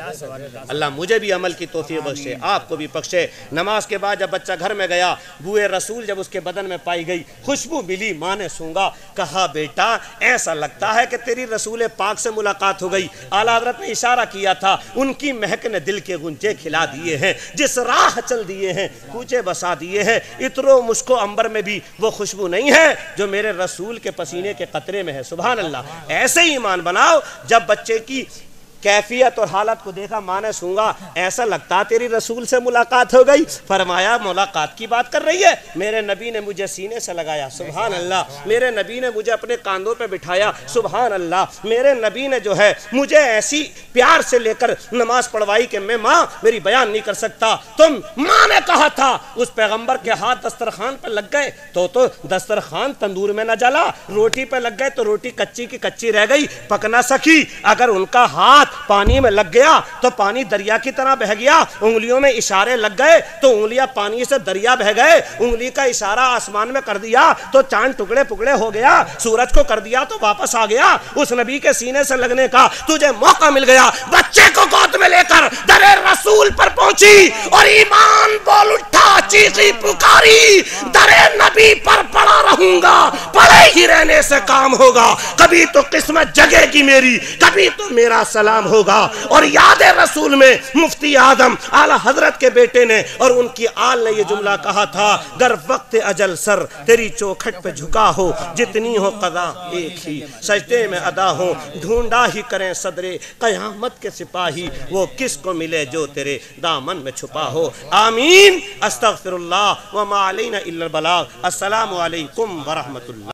گا۔ اللہ مجھے بھی عمل کی توفیق بخشے، آپ کو بھی بخشے۔ نماز کے بعد جب بچہ گھر میں گیا، بوئے رسول جب اس کے بدن میں پائی گئی، خوشبو ملی، ماں نے سونگا، کہا بیٹا ایسا لگتا ہے کہ تیری رسول پاک سے ملاقات ہو گئی۔ اعلیٰ حضرت نے اشارہ کیا تھا، ان کی مہک نے دل کے غنچے کھلا دیے ہیں، جس راہ چل دیے ہیں کوچے بسا دیے ہیں، اترو مشکو امبر میں بھی وہ خوشبو نہیں ہے جو میرے رسول کے پسینے کے قطرے میں ہے۔ سبحان اللہ۔ ایسے ہی ایمان بناؤ، جب بچے کی کیفیت اور حالت کو دیکھا، ماں نے سونگا، ایسا لگتا تیری رسول سے ملاقات ہو گئی۔ فرمایا ملاقات کی بات کر رہی ہے، میرے نبی نے مجھے سینے سے لگایا، سبحان اللہ، میرے نبی نے مجھے اپنے کاندھوں پہ بٹھایا، سبحان اللہ، میرے نبی نے جو ہے مجھے ایسی پیار سے لے کر نماز پڑھوائی کہ میں ماں میری بیان نہیں کر سکتا۔ تم ماں نے کہا تھا، اس پیغمبر کے ہاتھ دسترخوان پہ لگ گئے تو تو دسترخوان تندور میں نہ جلا، روٹی پہ لگ گئے تو روٹی کچی کی کچی رہ گئی، پک نہ سکی۔ اگر ان کا ہاتھ پانی میں لگ گیا تو پانی دریا کی طرح بہ گیا، انگلیوں میں اشارے لگ گئے تو انگلیاں پانی سے دریا بہ گئے، انگلی کا اشارہ آسمان میں کر دیا تو چاند ٹکڑے پکڑے ہو گیا، سورج کو کر دیا تو واپس آ گیا۔ اس نبی کے سینے سے لگنے کا تجھے موقع مل گیا، بچے کو گود میں لے کر در رسول پر پہنچی اور ایمان بول اٹھا، چیخی پکاری، در نبی پر پڑا رہوں گا، پڑے ہی رہنے سے کام ہوگا، کبھی تو قسمت جگے گی میری، کبھی تو میرا سلام ہوگا۔ اور یاد رسول میں مفتی اعظم اعلیٰ حضرت کے بیٹے نے اور ان کی آل نے یہ جملہ کہا تھا، گر وقت اجل سر تیری چوکھٹ پہ جھکا ہو، جتنی ہو قضا ایک ہی، سجدے میں ادا ہو، ڈھونڈا ہی کریں صدرے قیامت کے سپاہی، وہ کس کو ملے جو تیرے دامن میں چھپا ہو۔ آمین۔ استغفر اللہ وما علینا الا البلاغ۔ السلام علیکم ورحمۃ اللہ۔